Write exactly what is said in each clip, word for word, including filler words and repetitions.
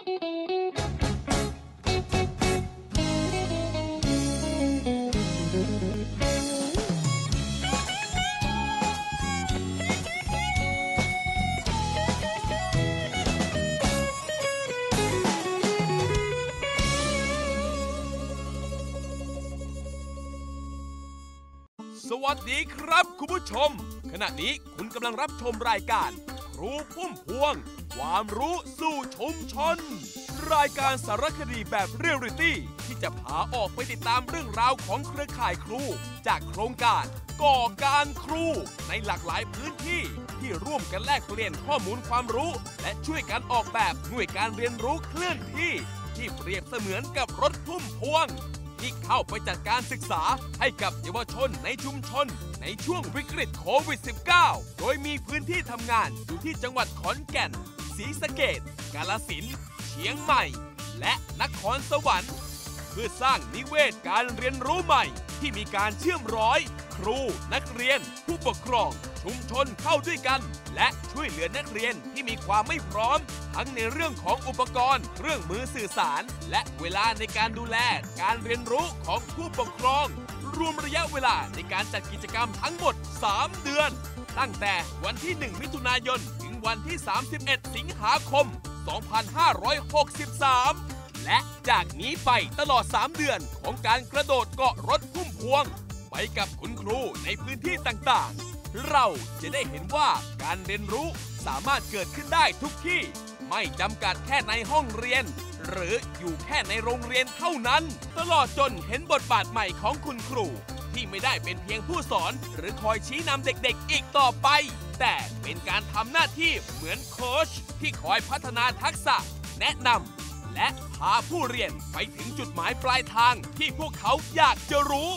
สวัสดีครับคุณผู้ชมขณะนี้คุณกำลังรับชมรายการครูพุ่มพวงความรู้สู่ชุมชนรายการสารคดีแบบเรียลลิตี้ที่จะพาออกไปติดตามเรื่องราวของเครือข่ายครูจากโครงการก่อการครูในหลากหลายพื้นที่ที่ร่วมกันแลกเปลี่ยนข้อมูลความรู้และช่วยกันออกแบบหน่วยการเรียนรู้เคลื่อนที่ที่เปรียบเสมือนกับรถพุ่มพวงที่เข้าไปจัดการศึกษาให้กับเยาวชนในชุมชนในช่วงวิกฤตโควิด สิบเก้า โดยมีพื้นที่ทำงานอยู่ที่จังหวัดขอนแก่นศรีสะเกษกาฬสินธุ์เชียงใหม่และนครสวรรค์เพื่อสร้างนิเวศการเรียนรู้ใหม่ที่มีการเชื่อมร้อยครูนักเรียนผู้ปกครองชุมชนเข้าด้วยกันและช่วยเหลือนักเรียนที่มีความไม่พร้อมทั้งในเรื่องของอุปกรณ์เครื่องมือสื่อสารและเวลาในการดูแลการเรียนรู้ของผู้ปกครองรวมระยะเวลาในการจัดกิจกรรมทั้งหมดสามเดือนตั้งแต่วันที่หนึ่งมิถุนายนถึงวันที่สามสิบเอ็ดสิงหาคมสองพันห้าร้อยหกสิบสามและจากนี้ไปตลอดสามเดือนของการกระโดดเกาะรถพุ่มพวงไปกับคุณครูในพื้นที่ต่างๆเราจะได้เห็นว่าการเรียนรู้สามารถเกิดขึ้นได้ทุกที่ไม่จำกัดแค่ในห้องเรียนหรืออยู่แค่ในโรงเรียนเท่านั้นตลอดจนเห็นบทบาทใหม่ของคุณครูที่ไม่ได้เป็นเพียงผู้สอนหรือคอยชี้นำเด็กๆอีกต่อไปแต่เป็นการทำหน้าที่เหมือนโค้ชที่คอยพัฒนาทักษะแนะนำและพาผู้เรียนไปถึงจุดหมายปลายทางที่พวกเขาอยากจะรู้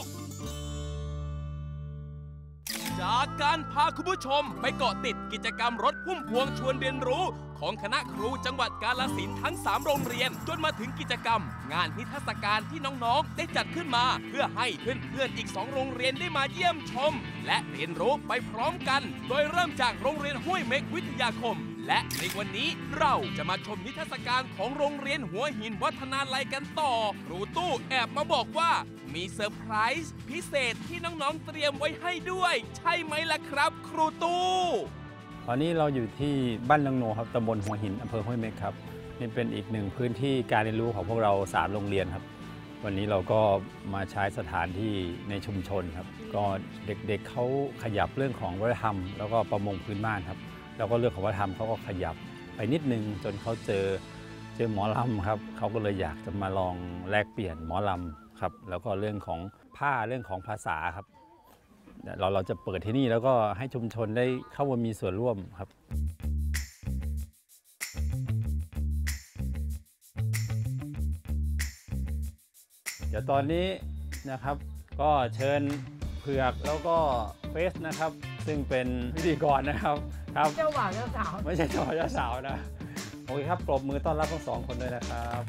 จากการพาคุณผู้ชมไปเกาะติดกิจกรรมรถพุ่มพวงชวนเรียนรู้ของคณะครูจังหวัดกาฬสินธุ์ทั้งสามโรงเรียนจนมาถึงกิจกรรมงานนิทรรศการที่น้องๆได้จัดขึ้นมาเพื่อให้เพื่อนๆอีกสองโรงเรียนได้มาเยี่ยมชมและเรียนรู้ไปพร้อมกันโดยเริ่มจากโรงเรียนห้วยเม็กวิทยาคมและในวันนี้เราจะมาชมนิทรรศการของโรงเรียนหัวหินวัฒนาลัยกันต่อครูตู้แอบมาบอกว่ามีเซอร์ไพรส์พิเศษที่น้องๆเตรียมไว้ให้ด้วยใช่ไหมล่ะครับครูตู้ตอนนี้เราอยู่ที่บ้านลังโนครับตำบลหัวหินอำเภอห้วยเม็กครับนี่เป็นอีกหนึ่งพื้นที่การเรียนรู้ของพวกเราสามโรงเรียนครับวันนี้เราก็มาใช้สถานที่ในชุมชนครับก็เด็กๆ เ, เขาขยับเรื่องของวัฒนธรรมแล้วก็ประมงพื้นบ้านครับแล้วก็เรื่องของวัฒนธรรมเขาก็ขยับไปนิดนึงจนเขาเจอเจอหมอลำครับเขาก็เลยอยากจะมาลองแลกเปลี่ยนหมอลำครับแล้วก็เรื่องของผ้าเรื่องของภาษาครับเราเราจะเปิดที่นี่แล้วก็ให้ชุมชนได้เข้ามามีส่วนร่วมครับเดี๋ยวตอนนี้นะครับก็เชิญเผือกแล้วก็เฟสนะครับซึ่งเป็นพิธีกรนะครับครับเจ้าบ่าวเจ้าสาวไม่ใช่เจ้าบ่าวเจ้าสาวนะโอเคครับปรบมือต้อนรับทั้งสองคนด้วยนะครับ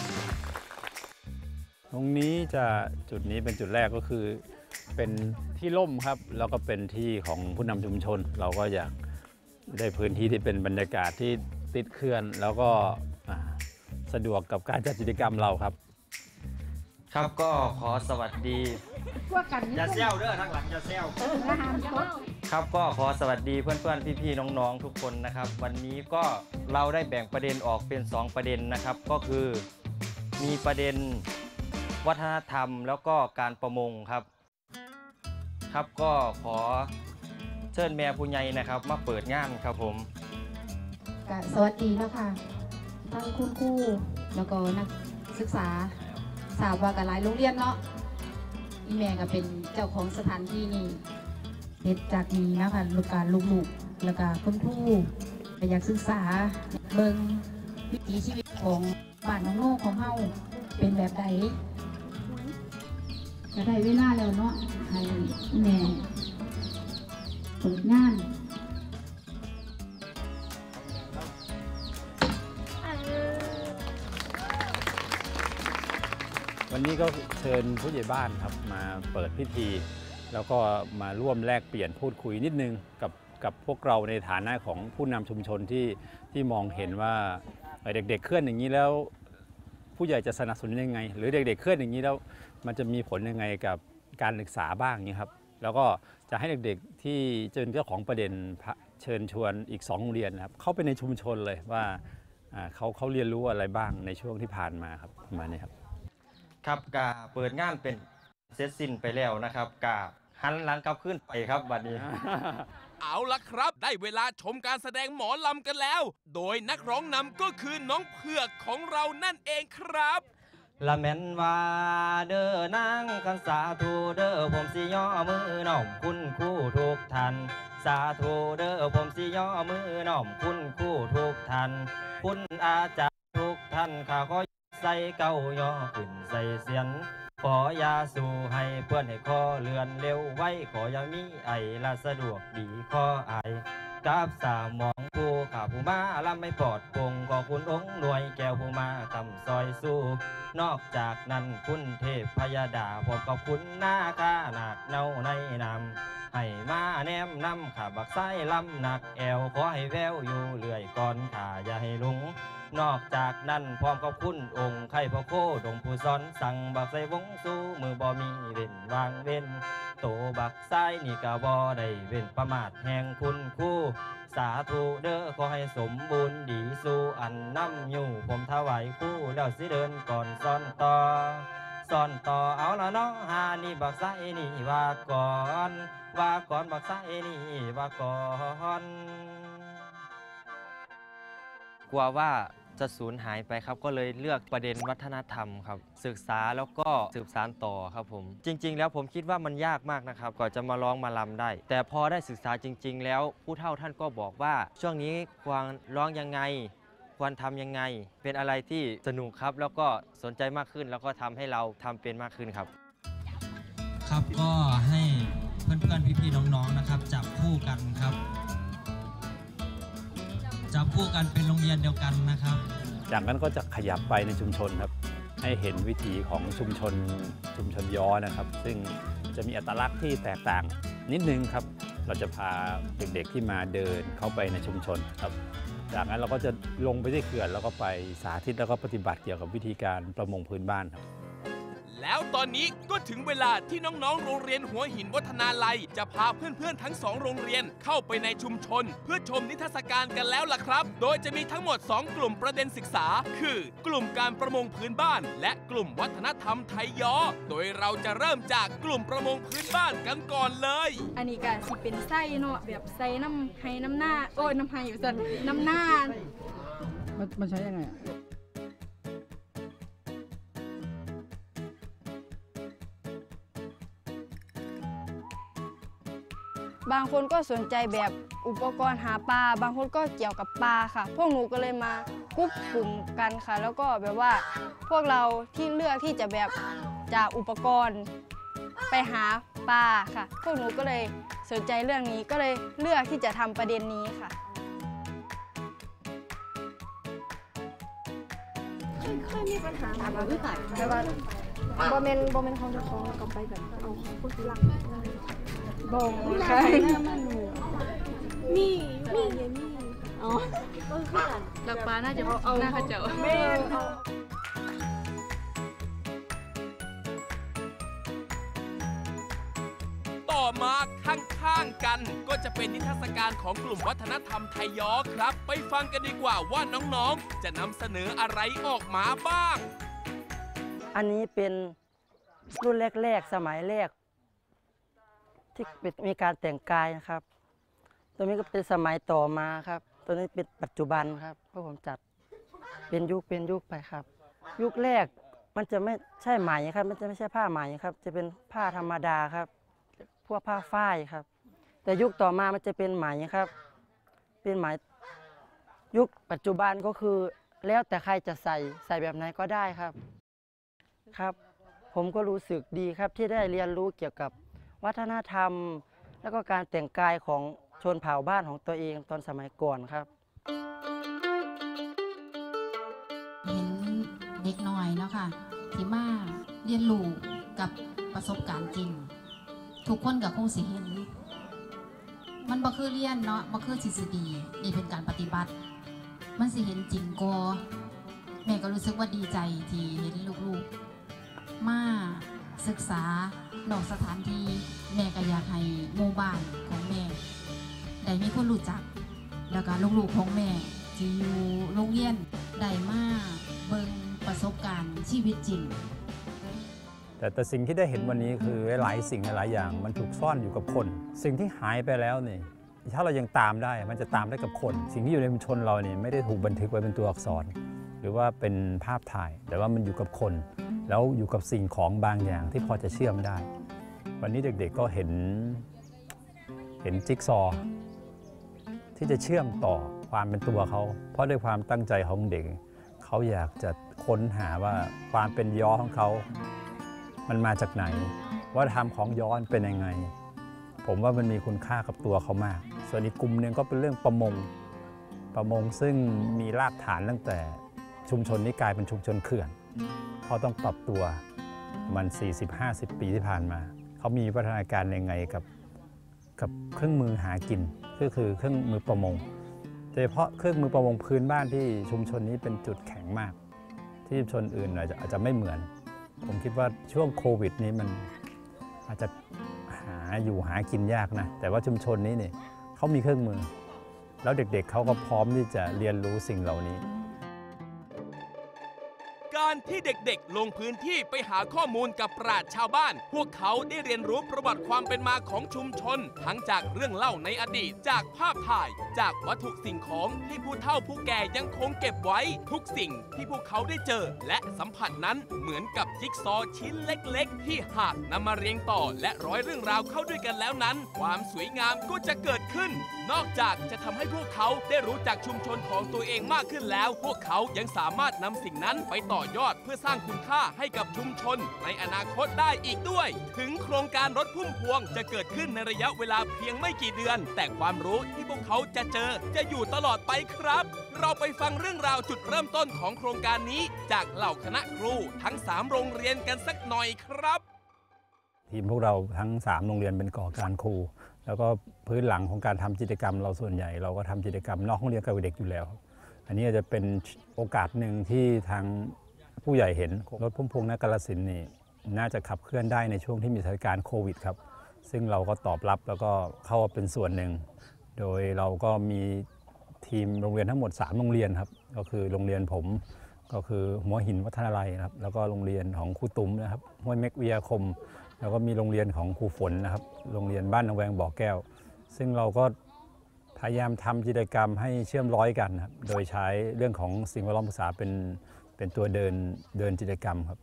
ตรงนี้จะจุดนี้เป็นจุดแรกก็คือเป็นที่ร่มครับแล้วก็เป็นที่ของผู้นำชุมชนเราก็อยากได้พื้นที่ที่เป็นบรรยากาศที่ติดเคลื่อนแล้วก็สะดวกกับการจัดกิจกรรมเราครับครับก็ขอสวัสดีอย่าเซลเด้อทางหลังอย่าเซลครับก็ขอสวัสดีเพื่อนๆพี่ๆน้องๆทุกคนนะครับวันนี้ก็เราได้แบ่งประเด็นออกเป็นสองประเด็นนะครับก็คือมีประเด็นวัฒนธรรมแล้วก็การประมงครับครับก็ขอเชิญแม่ผู้ใหญ่นะครับมาเปิดงานครับผมสวัสดีนะคะทั้งคุณครูแล้วก็นักศึกษาทราบว่ากันหลายโรงเรียนเนาะอีแม่ก็เป็นเจ้าของสถานที่นี่เด็ดจากนี้นะคะลูกการลูกๆแล้วก็คุณครูอยากศึกษาเบิ่งวิถีชีวิตของบ้านน้องโน่ของเฮาเป็นแบบใดจะได้เวลาแล้วเนาะให้แม่เปิดงานวันนี้ก็เชิญผู้ใหญ่บ้านครับมาเปิดพิธีแล้วก็มาร่วมแลกเปลี่ยนพูดคุยนิดนึงกับกับพวกเราในฐานะของผู้นำชุมชนที่ที่มองเห็นว่าเด็กๆเคลื่อนอย่างนี้แล้วผู้ใหญ่จะสนับสนุนยังไงหรือเด็กๆเคลื่อนอย่างนี้แล้วมันจะมีผลยังไงกับการศึกษาบ้างนี้ครับแล้วก็จะให้เด็กๆที่เป็นเจ้าของประเด็นเชิญชวนอีกสองโรงเรียนนะครับเข้าไปในชุมชนเลยว่าเขาเขาเรียนรู้อะไรบ้างในช่วงที่ผ่านมาครับประมาณนี้ครับครับกาเปิดงานเป็นเสร็จสิ้นไปแล้วนะครับกาหันหลังกลับขึ้นไปครับวันนี้เอาละครับได้เวลาชมการแสดงหมอลำกันแล้ว โดยนักร้องนำก็คือน้องเผือกของเรานั่นเองครับละแม่นว่าเด้อนางกันสาธุเด้อผมสิย่อมือน้อมคุณคู่ทุกท่านสาธุเด้อผมสิย่อมือน้อมคุณคู่ทุกท่านคุณอาจารย์ทุกท่านข้าขอใส่เก้าย่อขึ้นใส่เสียนขอยาสู่ให้เพื่อนให้คอเลื่อนเร็วไว้ขออย่ามีไอละสะดวกดีขอไอกับสามมองผู้ข้าผู้มาลำไม่ปลอดปงขอคุณองค์หน่วยแก้วผู้มาคำซอยสู้นอกจากนั้นคุณเทพพยาดาผมกับคุณหน้าข้าหนักเนาในนำให้มาแนมนำข้าบักไส้ลำหนักแอวขอให้แววอยู่เรื่อยก่อนข้าอย่าให้ลุงนอกจากนั้นพร้อมกับคุณองค์ไข่พ่อโคดงผู้สอนสั่งบักใส่วงสู้มือบ่มีเว้นวางเว้นโตบักไส้นี่กะบ่ได้เว้นประมาทแห่งคุณคู่สาธุเด้อขอให้สมบูรณ์ดีสู่อันน้ำอยู่ผมถวายคู่แล้วสิเดินก่อนซ่อนต่อซ่อนต่อเอาละน้องหานี่บักไส้นี่ว่าก่อนว่าก่อนบักไส้นี่ว่าก่อนกลัวว่าจะสูญหายไปครับก็เลยเลือกประเด็นวัฒนธรรมครับศึกษาแล้วก็สืบสานต่อครับผมจริงๆแล้วผมคิดว่ามันยากมากนะครับก่อนจะมาร้องมาลำได้แต่พอได้ศึกษาจริงๆแล้วผู้เฒ่าท่านก็บอกว่าช่วงนี้ควรร้องยังไงควรทำยังไงเป็นอะไรที่สนุกครับแล้วก็สนใจมากขึ้นแล้วก็ทำให้เราทำเป็นมากขึ้นครับครับก็ให้เพื่อนๆพี่ๆน้องๆนะครับจับคู่กันครับจับคู่กันเป็นโรงเรียนเดียวกันนะครับจากนั้นก็จะขยับไปในชุมชนครับให้เห็นวิถีของชุมชนชุมชนย้อนะครับซึ่งจะมีอัตลักษณ์ที่แตกต่างนิดนึงครับเราจะพาเด็กๆที่มาเดินเข้าไปในชุมชนครับจากนั้นเราก็จะลงไปที่เขื่อนแล้วก็ไปสาธิตแล้วก็ปฏิบัติเกี่ยวกับวิธีการประมงพื้นบ้านครับแล้วตอนนี้ก็ถึงเวลาที่น้องๆโรงเรียนหัวหินวัฒนาลัยจะพาเพื่อนๆทั้งสองโรงเรียนเข้าไปในชุมชนเพื่อชมนิทรรศการกันแล้วล่ะครับโดยจะมีทั้งหมดสองกลุ่มประเด็นศึกษาคือกลุ่มการประมงพื้นบ้านและกลุ่มวัฒนธรรมไทยย้อโดยเราจะเริ่มจากกลุ่มประมงพื้นบ้านกันก่อนเลยอันนี้ก็สิเป็นไส้เนาะแบบไส้น้ำไห้น้ำหน้าโอ้ยน้ำไห้อยู่สันน้ำหน้ามันมันใช้ยังไงบางคนก็สนใจแบบอุปกรณ์หาปลาบางคนก็เกี่ยวกับปลาค่ะพวกหนูก็เลยมากุ๊บกลุ่มกันค่ะแล้วก็แบบว่าพวกเราที่เลือกที่จะแบบจากอุปกรณ์ไปหาปลาค่ะพวกหนูก็เลยสนใจเรื่องนี้ก็เลยเลือกที่จะทำประเด็นนี้ค่ะค่อยมีปัญหาถามว่าพี่ไก่แต่ว่าโมเมนต์โมเมนต์ของเจ้าของก็ไปแบบเอาของผู้หลักบงใช่มีมีเยมีอ๋อก็คือกันหลักปลาน่าจะเอาหน้าเขาเจ้าไม่เอาต่อมาข้างๆกันก็จะเป็นนิทรรศการของกลุ่มวัฒนธรรมไทยย้อครับไปฟังกันดีกว่าว่าน้องๆจะนำเสนออะไรออกมาบ้างอันนี้เป็นรุ่นแรกๆสมัยแรกที่มีการแต่งกายนะครับตัวนี้ก็เป็นสมัยต่อมาครับตัวนี้เป็นปัจจุบันครับเพราะผมจัดเป็นยุคเป็นยุคไปครับยุคแรกมันจะไม่ใช่ไหมครับมันจะไม่ใช่ผ้าไหมครับจะเป็นผ้าธรรมดาครับพวกผ้าฝ้ายครับแต่ยุคต่อมามันจะเป็นไหมครับเป็นไหมยุคปัจจุบันก็คือแล้วแต่ใครจะใส่ใส่แบบไหนก็ได้ครับครับผมก็รู้สึกดีครับที่ได้เรียนรู้เกี่ยวกับวัฒนธรรมแล้วก็การแต่งกายของชนเผ่าบ้านของตัวเองตอนสมัยก่อนครับเห็นเด็กน้อยเนาะค่ะที่มาเรียนรู้กับประสบการณ์จริงทุกคนกับคงสิเห็นมันบ่คือเรียนเนาะบ่คือทฤษฎีนี่เป็นการปฏิบัติมันสิเห็นจริงก็แม่ก็รู้สึกว่าดีใจที่เห็นลูกๆมาศึกษานอกสถานที่แม่ก็อยากให้หมู่บ้านของแม่ได้มีคนรู้จักแล้วก็ลูกๆของแม่ที่อยู่โรงเรียนได้มาเบิ่งประสบการณ์ชีวิตจริงแต่แต่สิ่งที่ได้เห็นวันนี้คือหลายสิ่งหลายอย่างมันถูกซ่อนอยู่กับคน สิ่งที่หายไปแล้วนี่ถ้าเรายังตามได้มันจะตามได้กับคน สิ่งที่อยู่ในชุมชนเราเนี่ยไม่ได้ถูกบันทึกไว้เป็นตัวอักษร หรือว่าเป็นภาพถ่ายแต่ว่ามันอยู่กับคนแล้วอยู่กับสิ่งของบางอย่างที่พอจะเชื่อมได้วันนี้เด็กๆก็เห็นเห็นจิ๊กซอว์ที่จะเชื่อมต่อความเป็นตัวเขาเพราะด้วยความตั้งใจของเด็กเขาอยากจะค้นหาว่าความเป็นย้อของเขามันมาจากไหนวัฒนธรรมของย้อนเป็นยังไงผมว่ามันมีคุณค่ากับตัวเขามากส่วนอีกกลุ่มหนึ่งก็เป็นเรื่องประมงประมงซึ่งมีรากฐานตั้งแต่ชุมชนนี้กลายเป็นชุมชนเขื่อนเขาต้องปรับตัวมัน สี่สิบห้าสิบ ปีที่ผ่านมาเขามีพัฒนาการยังไงกับกับเครื่องมือหากินก็คือเครื่องมือประมงโดยเฉพาะเครื่องมือประมงพื้นบ้านที่ชุมชนนี้เป็นจุดแข็งมากที่ชุมชนอื่นอาจจะอาจจะไม่เหมือนผมคิดว่าช่วงโควิดนี้มันอาจจะหาอยู่หากินยากนะแต่ว่าชุมชนนี้เนี่ยเขามีเครื่องมือแล้วเด็กๆ เขาก็พร้อมที่จะเรียนรู้สิ่งเหล่านี้การที่เด็กๆลงพื้นที่ไปหาข้อมูลกับปราชญ์ชาวบ้านพวกเขาได้เรียนรู้ประวัติความเป็นมาของชุมชนทั้งจากเรื่องเล่าในอดีตจากภาพถ่ายจากวัตถุสิ่งของที่ผู้เฒ่าผู้แก่ยังคงเก็บไว้ทุกสิ่งที่พวกเขาได้เจอและสัมผัสนั้นเหมือนกับจิ๊กซอว์ชิ้นเล็กๆที่หากนำมาเรียงต่อและร้อยเรื่องราวเข้าด้วยกันแล้วนั้นความสวยงามก็จะเกิดขึ้นนอกจากจะทำให้พวกเขาได้รู้จักชุมชนของตัวเองมากขึ้นแล้วพวกเขายังสามารถนำสิ่งนั้นไปต่อยอดเพื่อสร้างคุณค่าให้กับชุมชนในอนาคตได้อีกด้วยถึงโครงการรถพุ่มพวงจะเกิดขึ้นในระยะเวลาเพียงไม่กี่เดือนแต่ความรู้ที่พวกเขาจะเจอจะอยู่ตลอดไปครับเราไปฟังเรื่องราวจุดเริ่มต้นของโครงการนี้จากเหล่าคณะครูทั้งสามโรงเรียนกันสักหน่อยครับทีมพวกเราทั้งสามโรงเรียนเป็นก่อการครูแล้วก็พื้นหลังของการทำกิจกรรมเราส่วนใหญ่เราก็ทำกิจกรรมนอกห้องเรียนกับเด็กอยู่แล้วอันนี้จะเป็นโอกาสหนึ่งที่ทางผู้ใหญ่เห็นรถพุ่มพวงนกาฬสินธุ์นี่น่าจะขับเคลื่อนได้ในช่วงที่มีสถานการณ์โควิดครับซึ่งเราก็ตอบรับแล้วก็เข้าเป็นส่วนหนึ่งโดยเราก็มีทีมโรงเรียนทั้งหมดสามโรงเรียนครับก็คือโรงเรียนผมก็คือหัวหินวัฒนาลัยครับแล้วก็โรงเรียนของครูตุ้มนะครับห้วยเม็กวิทยาคมแล้วก็มีโรงเรียนของครูฝนนะครับโรงเรียนบ้านนางแวงบ่อแก้วซึ่งเราก็พยายามทำกิจกรรมให้เชื่อมร้อยกันครับโดยใช้เรื่องของสิ่งแวดล้อมศึกษาเป็นเป็นตัวเดินเดินกิจกรรมครับ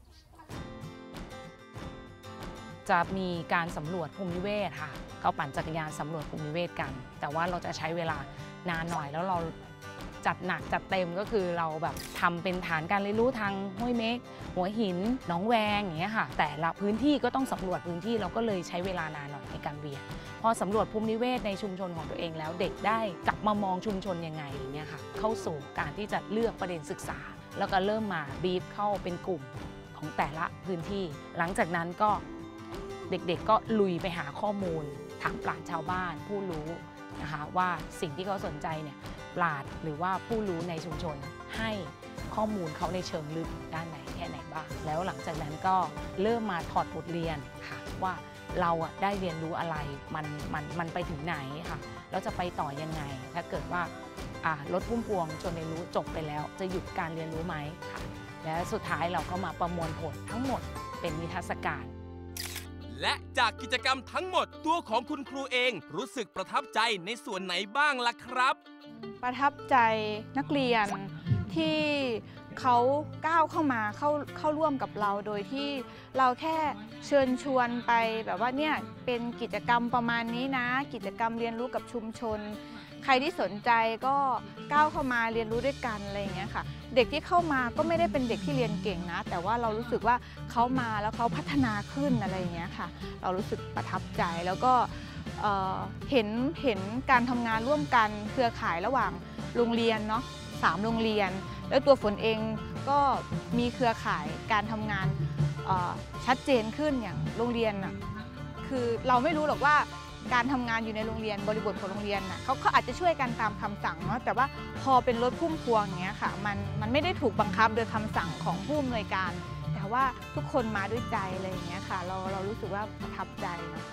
จะมีการสำรวจภูมินิเวศค่ะเขาปั่นจักรยานสำรวจภูมินิเวศกันแต่ว่าเราจะใช้เวลานานหน่อยแล้วเราจัดหนักจัดเต็มก็คือเราแบบทำเป็นฐานการเรียนรู้ทางห้วยเม็กหัวหินหนองแวงอย่างเงี้ยค่ะแต่ละพื้นที่ก็ต้องสำรวจพื้นที่เราก็เลยใช้เวลานานหน่อยในการเวียนพอสำรวจภูมินิเวศในชุมชนของตัวเองแล้วเด็กได้กลับมามองชุมชนยังไงอย่างเงี้ยค่ะเข้าสู่การที่จะเลือกประเด็นศึกษาแล้วก็เริ่มมาบีฟเข้าเป็นกลุ่มของแต่ละพื้นที่หลังจากนั้นก็เด็กๆก็ลุยไปหาข้อมูลถามปราชญ์ชาวบ้านผู้รู้นะคะว่าสิ่งที่เขาสนใจเนี่ยปราชญ์หรือว่าผู้รู้ในชุมชนให้ข้อมูลเขาในเชิงลึกด้านไหนแค่ไหนบ้างแล้วหลังจากนั้นก็เริ่มมาถอดบทเรียนค่ะว่าเราอะได้เรียนรู้อะไรมันมันมันไปถึงไหนค่ะแล้วจะไปต่อยังไงถ้าเกิดว่ารถพุ่มพวงชวนเรียนรู้จบไปแล้วจะหยุดการเรียนรู้ไหมค่ะและสุดท้ายเราก็มาประมวลผลทั้งหมดเป็นนิทรรศการและจากกิจกรรมทั้งหมดตัวของคุณครูเองรู้สึกประทับใจในส่วนไหนบ้างล่ะครับประทับใจนักเรียนที่เขาก้าวเข้ามาเข้าเข้าร่วมกับเราโดยที่เราแค่เชิญชวนไปแบบว่าเนี่ยเป็นกิจกรรมประมาณนี้นะกิจกรรมเรียนรู้กับชุมชนใครที่สนใจก็ก้าวเข้ามาเรียนรู้ด้วยกันอะไรอย่างเงี้ยค่ะเด็กที่เข้ามาก็ไม่ได้เป็นเด็กที่เรียนเก่งนะแต่ว่าเรารู้สึกว่าเขามาแล้วเขาพัฒนาขึ้นอะไรอย่างเงี้ยค่ะเรารู้สึกประทับใจแล้วก็เอ่อเห็นเห็นการทำงานร่วมกันเครือข่ายระหว่างโรงเรียนเนาะสามโรงเรียนแล้วตัวฝนเองก็มีเครือข่ายการทำงานชัดเจนขึ้นอย่างโรงเรียนน่ะคือเราไม่รู้หรอกว่าการทำงานอยู่ในโรงเรียนบริบทของโรงเรียนน่ะเขาเขาอาจจะช่วยกันตามคำสั่งเนาะแต่ว่าพอเป็นรถพุ่มพวงอย่างเงี้ยค่ะมันมันไม่ได้ถูกบังคับโดยคำสั่งของผู้อำนวยการแต่ว่าทุกคนมาด้วยใจอะไรอย่างเงี้ยค่ะเราเรารู้สึกว่าประทับใจนะ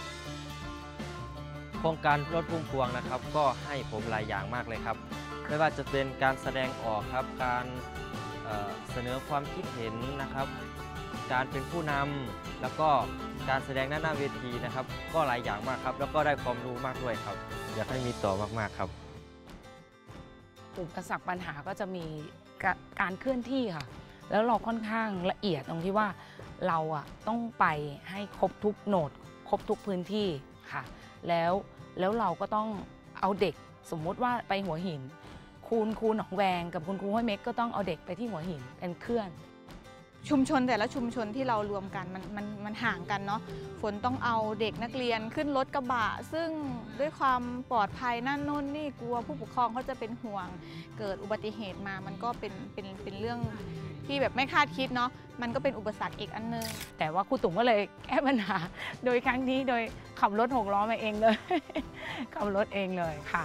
โครงการรถพุ่มพวงนะครับก็ให้ผมหลายอย่างมากเลยครับไม่ว่าจะเป็นการแสดงออกครับการเอ่อเสนอความคิดเห็นนะครับการเป็นผู้นำแล้วก็การแสดงหน้าหน้าเวทีนะครับก็หลายอย่างมากครับแล้วก็ได้ความรู้มากด้วยครับอยากให้มีต่อมากๆครับอุปสรรคปัญหาก็จะมีการเคลื่อนที่ค่ะแล้วเราค่อนข้างละเอียดตรงที่ว่าเราอ่ะต้องไปให้ครบทุกโหนดครบทุกพื้นที่ค่ะแล้วแล้วเราก็ต้องเอาเด็กสมมุติว่าไปหัวหินคุณครูหนองแวงกับคุณครูห้วยเม็กก็ต้องเอาเด็กไปที่หัวหินเป็นเคลื่อนชุมชนแต่ละชุมชนที่เรารวมกันมันมันมันห่างกันเนาะฝนต้องเอาเด็กนักเรียนขึ้นรถกระบะซึ่งด้วยความปลอดภัยนั่นโน่นนี่กลัวผู้ปกครองเขาจะเป็นห่วงเกิดอุบัติเหตุมามันก็เป็นเป็นเป็นเรื่องที่แบบไม่คาดคิดเนาะมันก็เป็นอุปสรรคอีกอันนึงแต่ว่าครูตุ๋มก็เลยแก้ปัญหาโดยครั้งนี้โดยขับรถหกล้อมาเองเลย ขับรถเองเลยค่ะ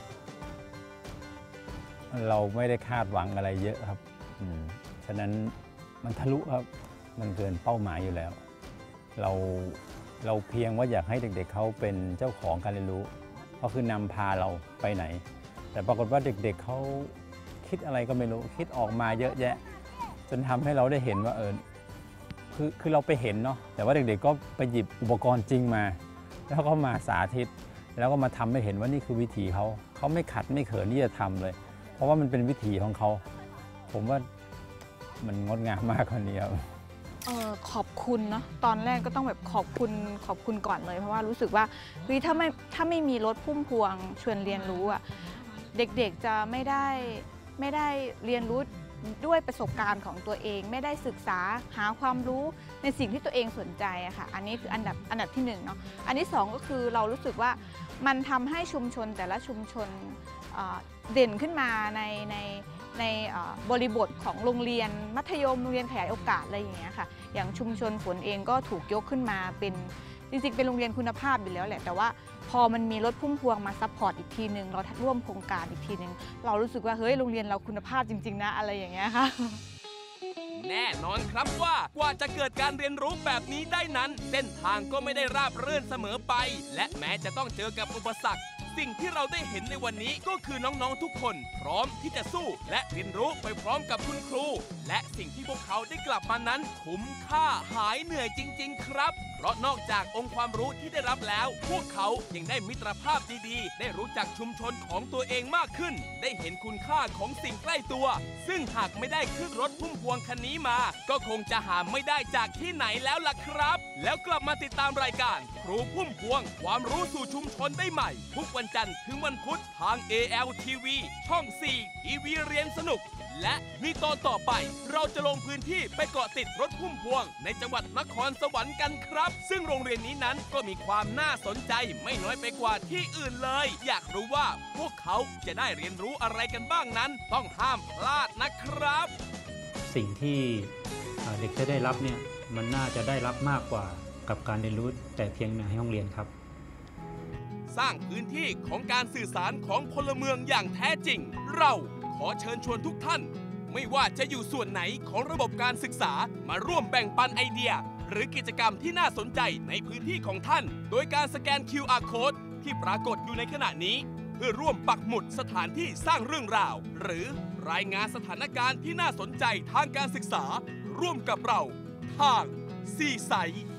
เราไม่ได้คาดหวังอะไรเยอะครับฉะนั้นมันทะลุครับมันเกินเป้าหมายอยู่แล้วเราเราเพียงว่าอยากให้เด็กๆเขาเป็นเจ้าของการเรียนรู้ก็คือนำพาเราไปไหนแต่ปรากฏว่าเด็กๆเขาคิดอะไรก็ไม่รู้คิดออกมาเยอะแยะจนทำให้เราได้เห็นว่าเออคือคือเราไปเห็นเนาะแต่ว่าเด็กๆก็ไปหยิบอุปกรณ์จริงมาแล้วก็มาสาธิตแล้วก็มาทำให้เห็นว่านี่คือวิถีเขาเขาไม่ขัดไม่เขินที่จะทำเลยเพราะว่ามันเป็นวิถีของเขาผมว่ามันงดงามมากคนนี้ครับเออขอบคุณเนาะตอนแรกก็ต้องแบบขอบคุณขอบคุณก่อนเลยเพราะว่ารู้สึกว่าเฮ้ยถ้าไม่ถ้าไม่มีรถพุ่มพวงชวนเรียนรู้อ่ะเด็กๆจะไม่ได้ไม่ได้เรียนรู้ด้วยประสบการณ์ของตัวเองไม่ได้ศึกษาหาความรู้ในสิ่งที่ตัวเองสนใจอะค่ะอันนี้คืออันดับอันดับที่หนึ่งเนาะอันที่สองก็คือเรารู้สึกว่ามันทำให้ชุมชนแต่ละชุมชนเด่นขึ้นมาในในในบริบทของโรงเรียนมัธยมโรงเรียนขยายโอกาสอะไรอย่างเงี้ยค่ะอย่างชุมชนฝนเองก็ถูกยกขึ้นมาเป็นจริงๆเป็นโรงเรียนคุณภาพอยู่แล้วแหละแต่ว่าพอมันมีรถพุ่มพวงมาซัพพอร์ตอีกทีหนึ่งเราร่วมโครงการอีกทีหนึ่งเรารู้สึกว่าเฮ้ยโรงเรียนเราคุณภาพจริงๆนะอะไรอย่างเงี้ยค่ะแน่นอนครับว่ากว่าจะเกิดการเรียนรู้แบบนี้ได้นั้นเส้นทางก็ไม่ได้ราบรื่นเสมอไปและแม้จะต้องเจอกับอุปสรรคสิ่งที่เราได้เห็นในวันนี้ก็คือน้องๆทุกคนพร้อมที่จะสู้และเรียนรู้ไปพร้อมกับคุณครูและสิ่งที่พวกเขาได้กลับมานั้นคุ้มค่าหายเหนื่อยจริงๆครับเพราะนอกจากองค์ความรู้ที่ได้รับแล้วพวกเขายังได้มิตรภาพดีๆได้รู้จักชุมชนของตัวเองมากขึ้นได้เห็นคุณค่าของสิ่งใกล้ตัวซึ่งหากไม่ได้ขึ้นรถพุ่มพวงคันนี้มาก็คงจะหาไม่ได้จากที่ไหนแล้วล่ะครับแล้วกลับมาติดตามรายการครูพุ่มพวงความรู้สู่ชุมชนได้ใหม่ทุกวันจันทร์ถึงวันพุธทาง เอ แอล ที วี ช่อง สี่ ทีวีเรียนสนุกและในตอนต่อไปเราจะลงพื้นที่ไปเกาะติดรถพุ่มพวงในจังหวัดนครสวรรค์กันครับซึ่งโรงเรียนนี้นั้นก็มีความน่าสนใจไม่น้อยไปกว่าที่อื่นเลยอยากรู้ว่าพวกเขาจะได้เรียนรู้อะไรกันบ้างนั้นต้องห้ามพลาดนะครับสิ่งที่เด็กจะได้รับเนี่ยมันน่าจะได้รับมากกว่ากับการเรียนรู้แต่เพียงในห้องเรียนครับสร้างพื้นที่ของการสื่อสารของพลเมืองอย่างแท้จริงเราขอเชิญชวนทุกท่านไม่ว่าจะอยู่ส่วนไหนของระบบการศึกษามาร่วมแบ่งปันไอเดียหรือกิจกรรมที่น่าสนใจในพื้นที่ของท่านโดยการสแกน คิว อาร์ Code ที่ปรากฏอยู่ในขณะนี้เพื่อร่วมปักหมุดสถานที่สร้างเรื่องราวหรือรายงานสถานการณ์ที่น่าสนใจทางการศึกษาร่วมกับเราทาง ซี ไซต์